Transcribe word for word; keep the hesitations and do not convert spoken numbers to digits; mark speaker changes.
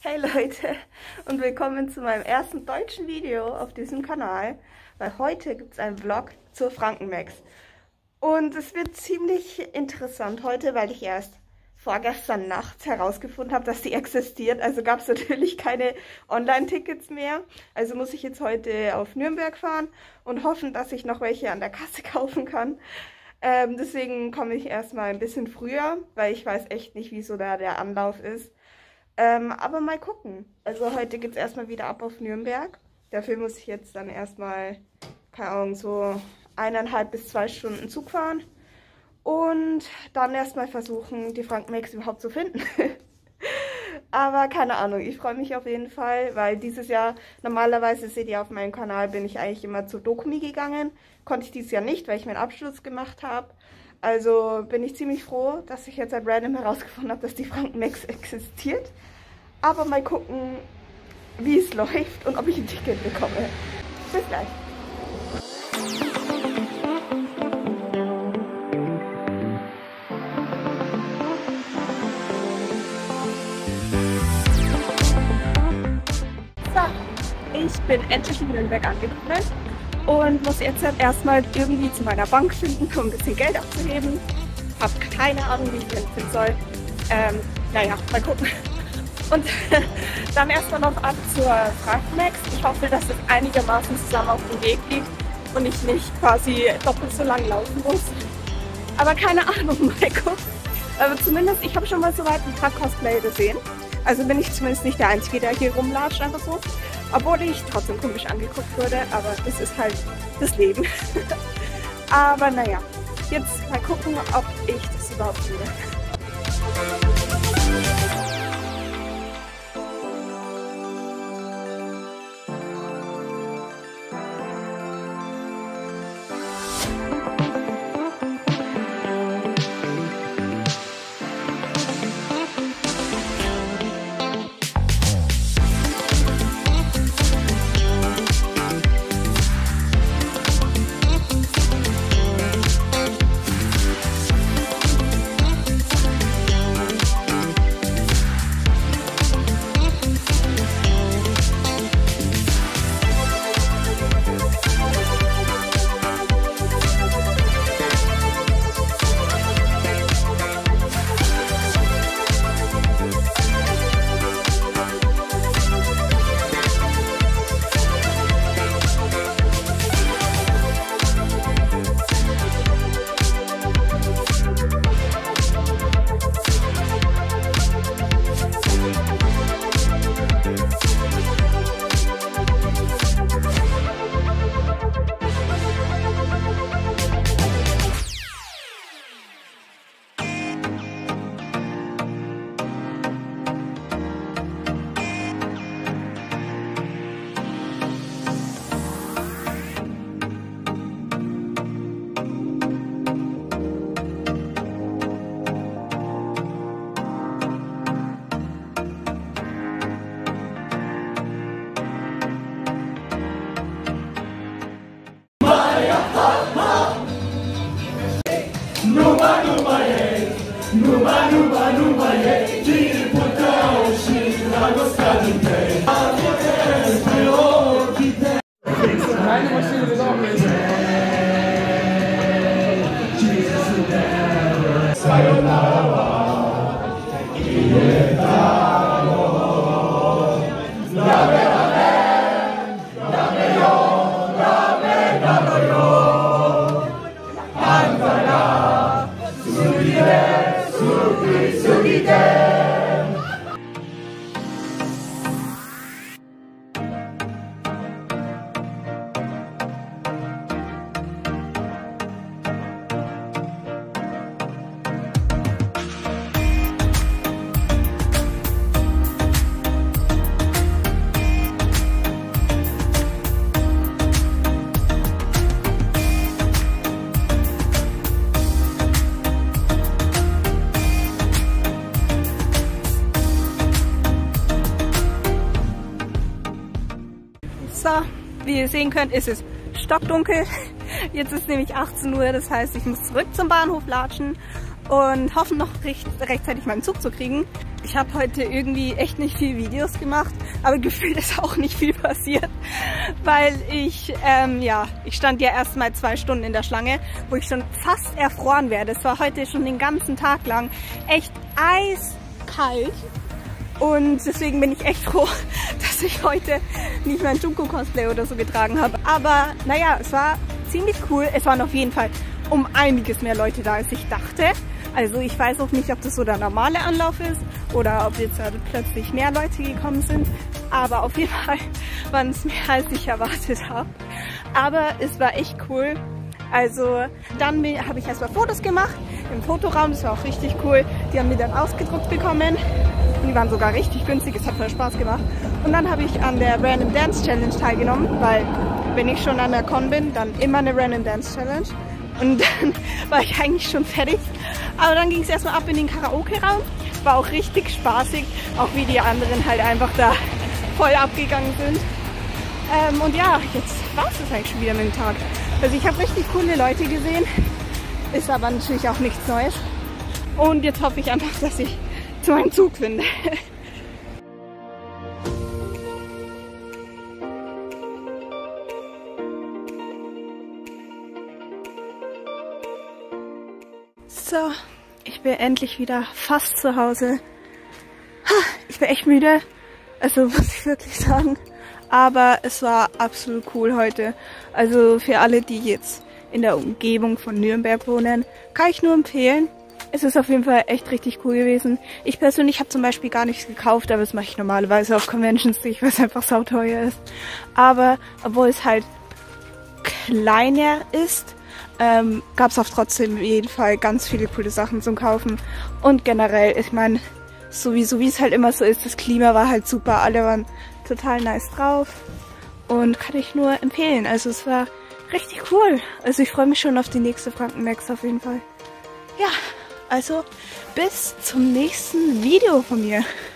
Speaker 1: Hey Leute und willkommen zu meinem ersten deutschen Video auf diesem Kanal, weil heute gibt es einen Vlog zur Frankenmax. Und es wird ziemlich interessant heute, weil ich erst vorgestern nachts herausgefunden habe, dass die existiert. Also gab es natürlich keine Online-Tickets mehr. Also muss ich jetzt heute auf Nürnberg fahren und hoffen, dass ich noch welche an der Kasse kaufen kann. Ähm, deswegen komme ich erstmal ein bisschen früher, weil ich weiß echt nicht, wieso da der Anlauf ist. Ähm, aber mal gucken. Also heute geht es erstmal wieder ab auf Nürnberg. Dafür muss ich jetzt dann erstmal, keine Ahnung, so eineinhalb bis zwei Stunden Zug fahren. Und dann erstmal versuchen, die Frankenmax überhaupt zu finden. Aber keine Ahnung, ich freue mich auf jeden Fall, weil dieses Jahr, normalerweise seht ihr auf meinem Kanal, bin ich eigentlich immer zur Dokumi gegangen. Konnte ich dieses Jahr nicht, weil ich meinen Abschluss gemacht habe. Also bin ich ziemlich froh, dass ich jetzt at random herausgefunden habe, dass die Frankenmax existiert. Aber mal gucken, wie es läuft und ob ich ein Ticket bekomme. Bis gleich. So, ich bin endlich in Nürnberg angekommen. Und muss jetzt halt erstmal irgendwie zu meiner Bank finden, um ein bisschen Geld abzuheben. Hab keine Ahnung, wie ich das finden soll. Ähm, naja, mal gucken. Und dann erstmal noch ab zur Frankenmax. Ich hoffe, dass es einigermaßen zusammen auf dem Weg liegt und ich nicht quasi doppelt so lang laufen muss. Aber keine Ahnung, mal gucken. Aber zumindest, ich habe schon mal so weit ein paar Cosplay gesehen. Also bin ich zumindest nicht der Einzige, der hier rumlatscht, einfach so. Obwohl ich trotzdem komisch angeguckt wurde, aber das ist halt das Leben. Aber naja, jetzt mal gucken, ob ich das überhaupt finde.
Speaker 2: Numa, numa, yeah. Numa, numa, numa, yeah. Tire por trás o Chico, vai gostar de quem? Acontece, o que tem. Nein, du musst dir das auch lesen. Jesus never. Sayonara.
Speaker 1: So, wie ihr sehen könnt, ist es stockdunkel. Jetzt ist nämlich achtzehn Uhr, das heißt, ich muss zurück zum Bahnhof latschen und hoffen noch recht, rechtzeitig meinen Zug zu kriegen. Ich habe heute irgendwie echt nicht viel Videos gemacht, aber gefühlt ist auch nicht viel passiert, weil ich, ähm, ja, ich stand ja erst mal zwei Stunden in der Schlange, wo ich schon fast erfroren werde. Es war heute schon den ganzen Tag lang echt eiskalt und deswegen bin ich echt froh, dass ich heute nicht mein Junko-Cosplay oder so getragen habe. Aber naja, es war ziemlich cool. Es waren auf jeden Fall um einiges mehr Leute da, als ich dachte. Also ich weiß auch nicht, ob das so der normale Anlauf ist oder ob jetzt halt plötzlich mehr Leute gekommen sind. Aber auf jeden Fall waren es mehr, als ich erwartet habe. Aber es war echt cool. Also dann habe ich erstmal Fotos gemacht im Fotoraum. Das war auch richtig cool. Die haben mir dann ausgedruckt bekommen. Und die waren sogar richtig günstig. Es hat voll Spaß gemacht. Und dann habe ich an der Random Dance Challenge teilgenommen, weil wenn ich schon an der Con bin, dann immer eine Random Dance Challenge. Und dann war ich eigentlich schon fertig. Aber dann ging es erstmal ab in den Karaoke-Raum. War auch richtig spaßig, auch wie die anderen halt einfach da voll abgegangen sind. Ähm, und ja, jetzt war es eigentlich schon wieder mit dem Tag. Also ich habe richtig coole Leute gesehen. Ist aber natürlich auch nichts Neues. Und jetzt hoffe ich einfach, dass ich zu meinem Zug finde. So, ich bin endlich wieder fast zu Hause. Ich bin echt müde, also muss ich wirklich sagen. Aber es war absolut cool heute. Also für alle, die jetzt in der Umgebung von Nürnberg wohnen, kann ich nur empfehlen. Es ist auf jeden Fall echt richtig cool gewesen. Ich persönlich habe zum Beispiel gar nichts gekauft, aber das mache ich normalerweise auf Conventions nicht, weil es einfach sauteuer ist. Aber obwohl es halt kleiner ist, ähm, gab es auch trotzdem jeden Fall ganz viele coole Sachen zum Kaufen. Und generell, ich meine, sowieso wie es halt immer so ist, das Klima war halt super, alle waren total nice drauf und kann ich nur empfehlen. Also es war richtig cool. Also ich freue mich schon auf die nächste FrankenMax auf jeden Fall. Ja, also bis zum nächsten Video von mir.